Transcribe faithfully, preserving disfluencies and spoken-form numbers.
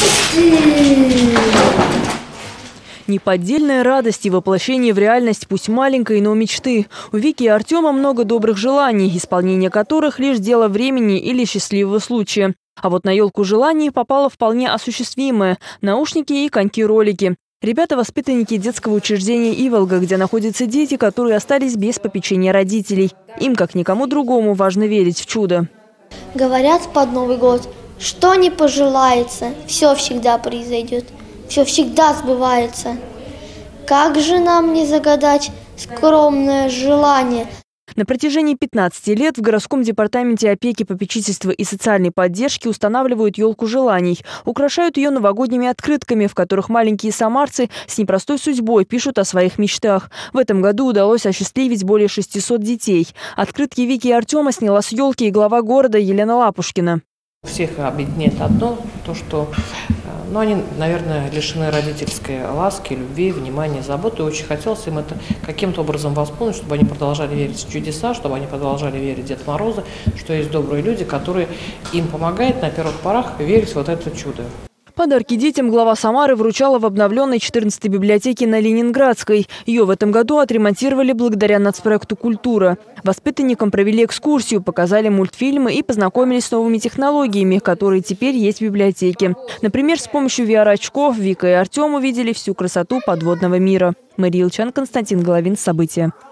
Неподдельная радость и воплощение в реальность пусть маленькой, но мечты. У Вики и Артема много добрых желаний, исполнение которых лишь дело времени или счастливого случая. А вот на елку желаний попало вполне осуществимое – наушники и коньки-ролики. Ребята – воспитанники детского учреждения «Иволга», где находятся дети, которые остались без попечения родителей. Им, как никому другому, важно верить в чудо. Говорят под Новый год, что не пожелается, все всегда произойдет. Все всегда сбывается. Как же нам не загадать скромное желание? На протяжении пятнадцати лет в городском департаменте опеки, попечительства и социальной поддержки устанавливают елку желаний. Украшают ее новогодними открытками, в которых маленькие самарцы с непростой судьбой пишут о своих мечтах. В этом году удалось осчастливить более шестисот детей. Открытки Вики и Артема сняла с елки и глава города Елена Лапушкина. Всех объединяет одно, то что ну, они, наверное, лишены родительской ласки, любви, внимания, заботы. И очень хотелось им это каким-то образом восполнить, чтобы они продолжали верить в чудеса, чтобы они продолжали верить в Деда Мороза, что есть добрые люди, которые им помогают на первых порах верить в вот это чудо. Подарки детям глава Самары вручала в обновленной четырнадцатой библиотеке на Ленинградской. Ее в этом году отремонтировали благодаря нацпроекту «Культура». Воспитанникам провели экскурсию, показали мультфильмы и познакомились с новыми технологиями, которые теперь есть в библиотеке. Например, с помощью ви ар-очков Вика и Артем увидели всю красоту подводного мира. Мария Ильчан, Константин Головин. События.